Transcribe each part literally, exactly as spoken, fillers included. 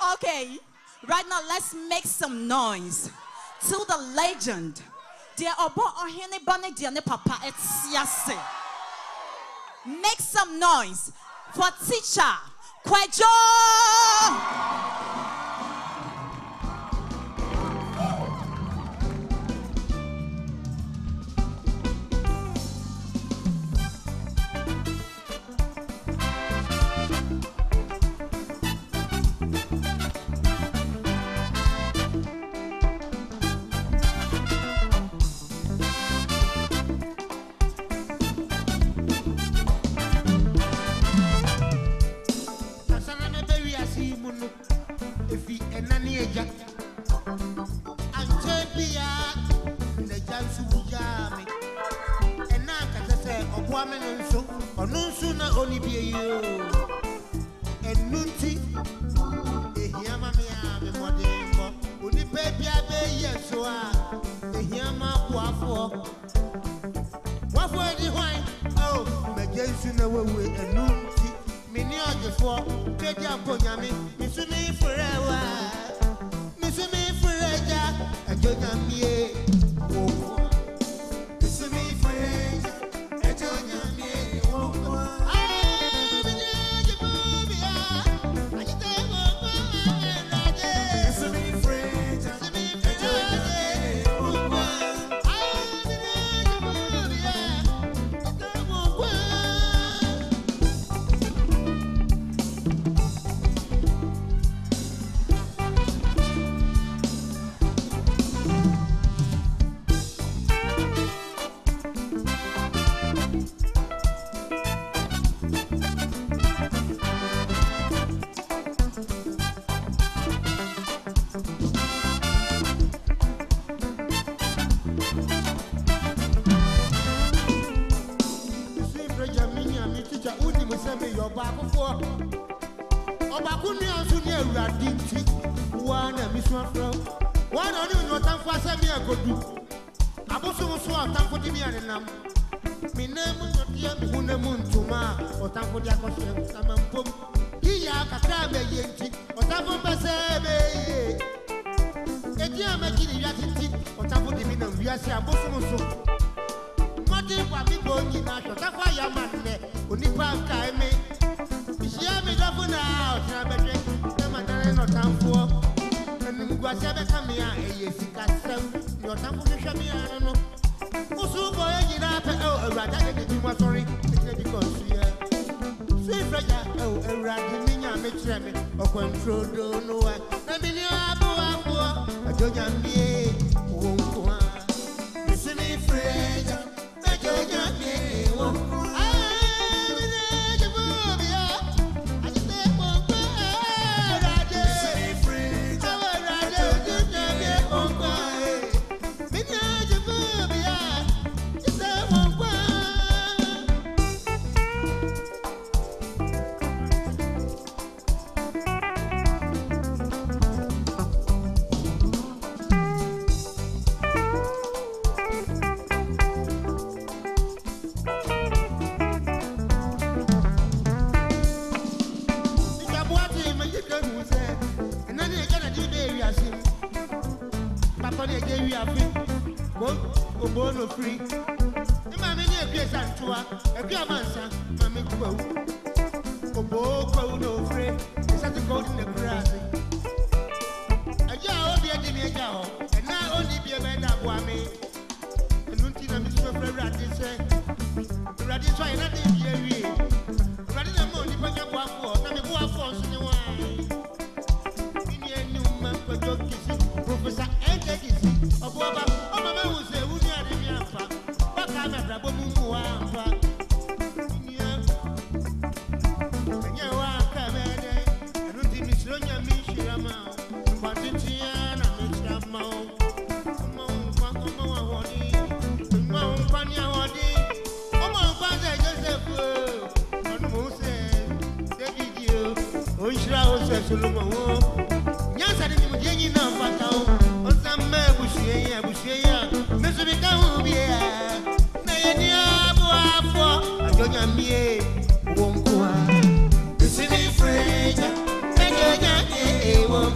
Okay, right now let's make some noise to the legend. Dear Obo Ohene Bane Diane Papa Etsiase. Make some noise for teacher Kwejo. Won't go on. Listen, friend.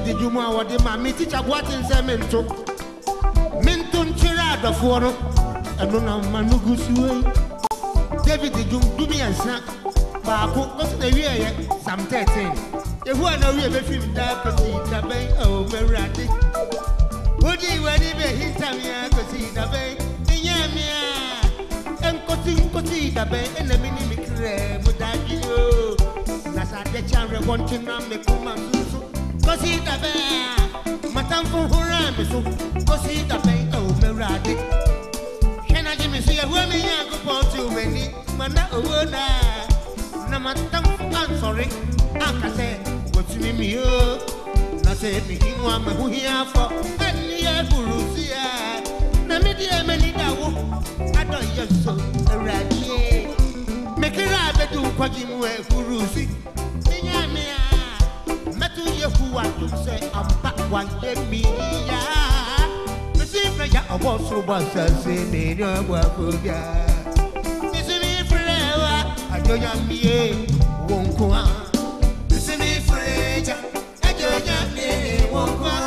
David Juma wa de ma me teacher what in semento minto nchira adofo no eno na manugu suwe David Jum do me ansa ba ko ko se wi eye Psalm thirteen ehu ana wi be film da pasi da ben o merade wodi wadi be hitamia ko si da ben nyamia enkoti nkoti da ben enemi ni mikre mudaji o na sa de chanre wanting na me kuma susu ko si da ben matam fu hura me so ko si da ben o merade kena ji me so ye hu me yan ko pontu meni mana owo na na matam fu an sorry akase what's me me o na say me hinwa me hu hia for ani e burusia na me die meni dawo ado yeso radie me kira be du kwaji mu e burusi nya me a metu yehu atu se ampa wa ye mi ya me si fra ya obo suru ba sa se me ni obo afobia me si mi fra wa ajo ya mi e wonko a me si mi fra ja ajo ya mi e wonko a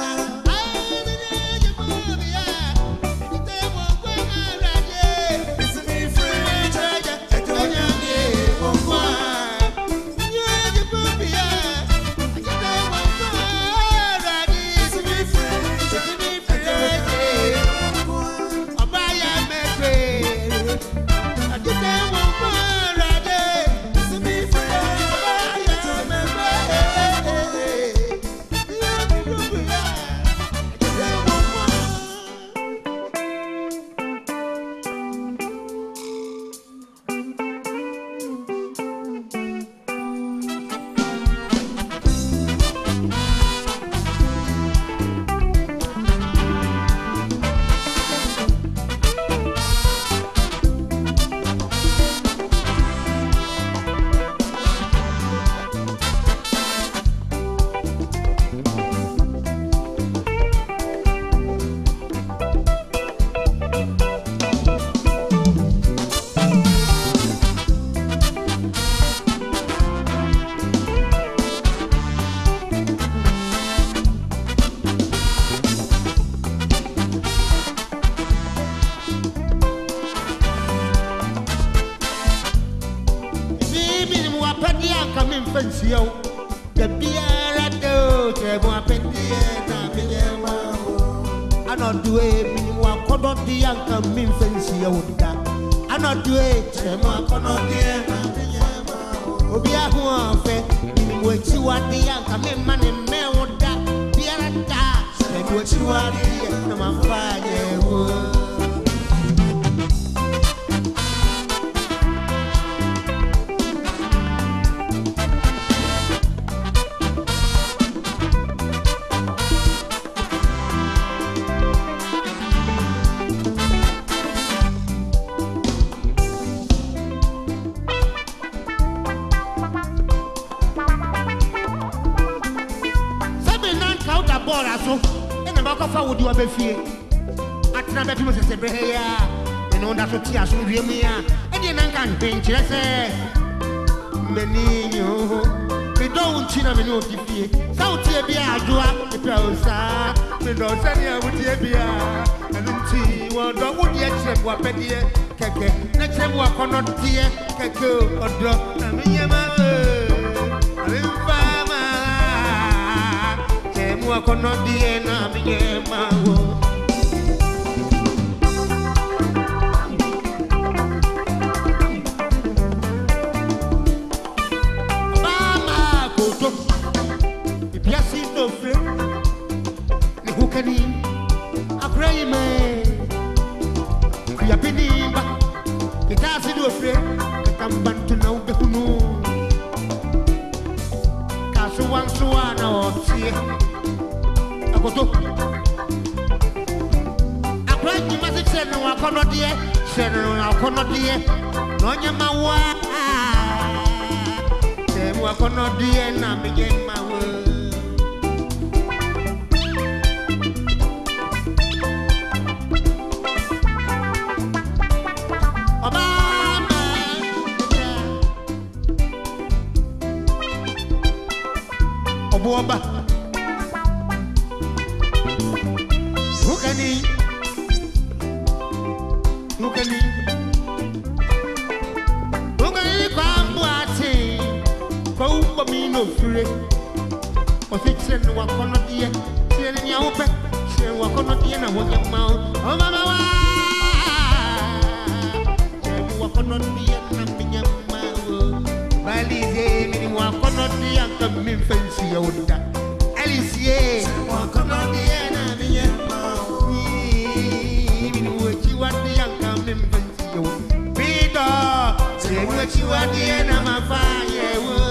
no free. Or fix it no one cannot hear. Send in your open. Send what cannot hear and what your mouth. Oh, Mama. Send what cannot hear and in your mouth. Valize, meaning what cannot hear and come in fancy. Alice, yes, what cannot hear and in your mouth. Meaning what you want the young come in fancy. Peter, say what you want the end of my fire.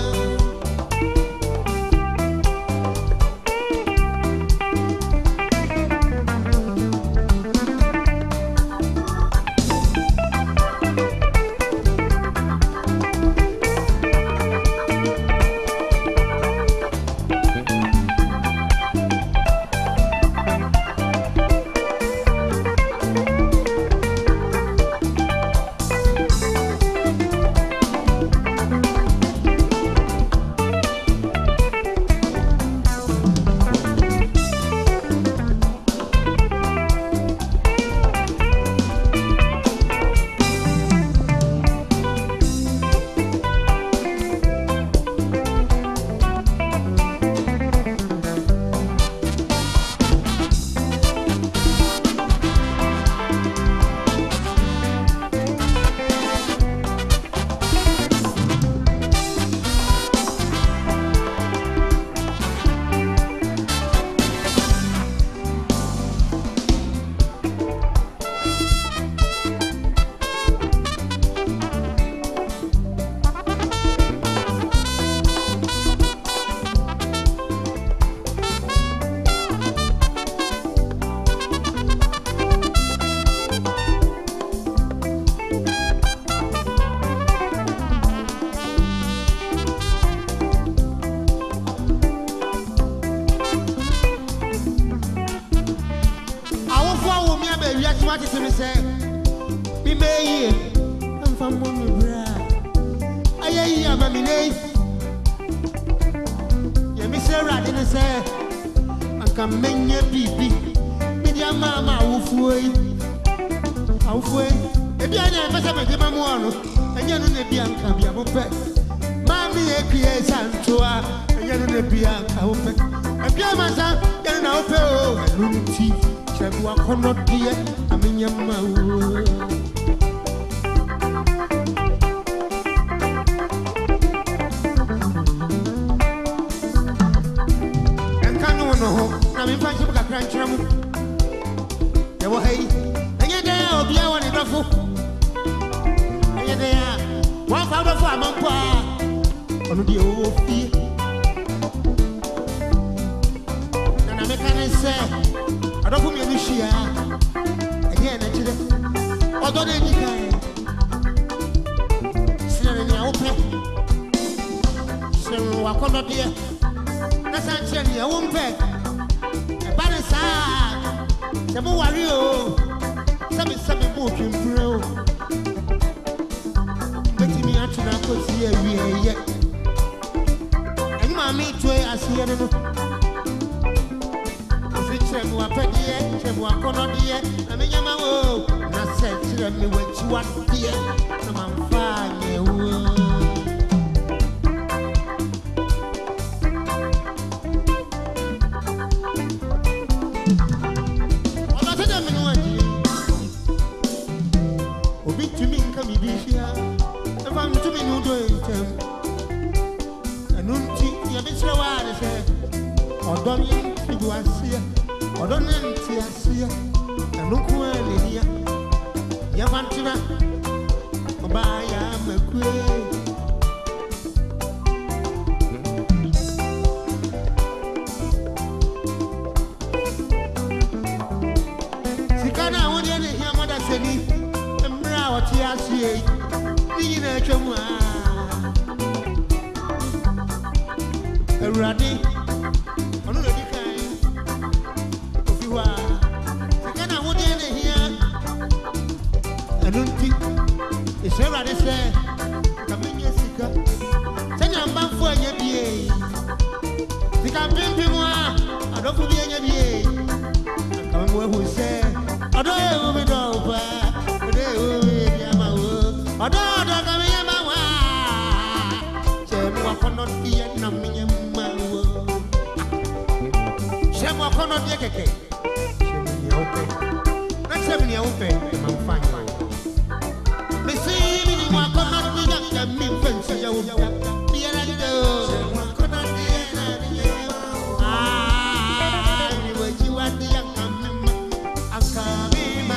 What is it say? Be may I'm from Monubra. I am a minute. You miss a rat in a say. I can make your baby. Media mamma, Woofway. Outway. If you are never make him one, and you're not a Bianca, be a moped. Mammy, a create Santoa, and you're not a Bianca. A Biamasa, you're now pay. Lunacy. I cannot be a million miles. And can no one I'm in fact of a crunch. There were hay, and yet there will be one in the foot. And yet there, one out of a month on the old feet. And I make say. I don't put me in the shia again. I don't need to sit in the open. So I cannot hear. That's actually a woman pet. A bad side. Some warrior. Some is some book in pro. But me out to that could see a yet. And my meat way I see it. Chemu apedie, chemu akonodie, na me nyama wo, na se chire me wechi wadie, na mamfanye wo. Oba tede me no aji. Obi tumi nka mi bihia, e fa ntumi no do entem. Enu nti ye be chire wa de se, odom yi fidu asia. I don't know if I see you. I look well in here. You want to know? Buy a queen. Sikana, I want you to hear what I say. I'm now what you see. You know, you're ready. I'm not ready. It's already said, come in your sicker. Tell your man for your B A. The campaign people I don't put in your B A. Come where we say, I don't know over. I don't know. I don't know. wakono diye na minye mawo. Shemo wakono diye keke. Shemo ya upe. Na shemo ya upe mamfanya. Misi mini wakono diye na mifensi ya upe. Diye na diye. Shemo wakono diye na minye mawo. Ah, ni wajiwa diye na mima akamima.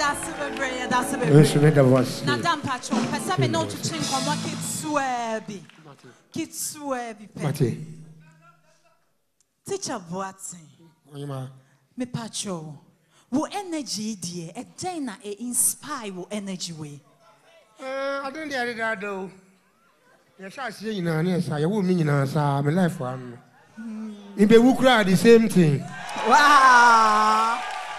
that's a very, that's a Yes, very. me da was. Madam Patron, pesa me no to change from what kids swebi. Kids swebi. Mate. Teacher Boatin. Oyima. Me Patron. Wo energy dear, a dana e inspire wo energy way. Uh, I don't dare that though. Yes, I see you now. Yes, I will mean now. Sa my life one. In the Wukra, the same thing. Wow.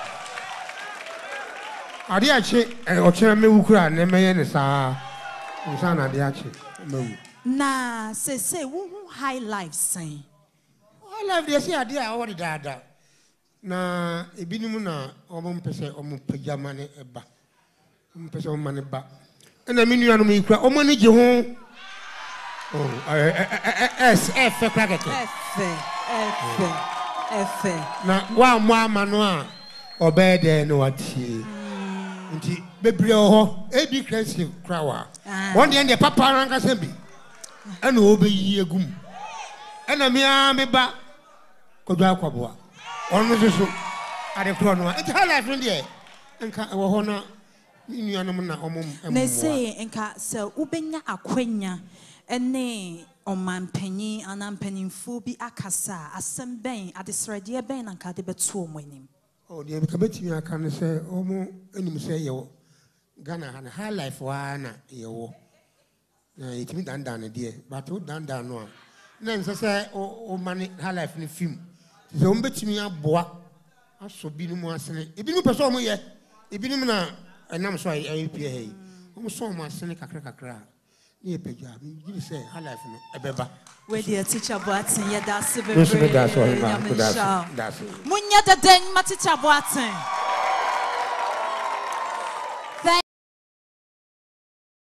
I did actually, or chair me Wukra, and me and sa. Usana, the actually. Na say say wo high life saying. I love this idea. I already did. Na ebinimu na omo mpese omo pajama ne eba mpese omo ne ba na me nuanu me kura omo ne je ho oh s f kura keke f f f na wa mo amano a obede no watie nti bebre ho ebi crazy kura wa won de de papa ranka sembi ana obeyi egum ana me a me ba kodwa akwaboa onu so ade kro no it high life ndie nka wo ho na nuanum na omum na say nka se ubenya akwanya ene omanpanyin anampanimfo bi akasa asem ben adesrede ben nka de betu omanim oh de be ka betimi aka ne se omu enim se yewo Ghana ha high life wa na yewo na itimi dandan ne de but o dandan no a na nse se o mani high life ne film ze o mbetimi aboa aso binumu asene ebinumu peso omo ye ebinumu na enam so ayi pie he omo so omo asene kakra kakra na ye pagya mi gidi say high life no ebeba we dey teacher Boatin ye da se very that's all munya da den ma teacher Boatin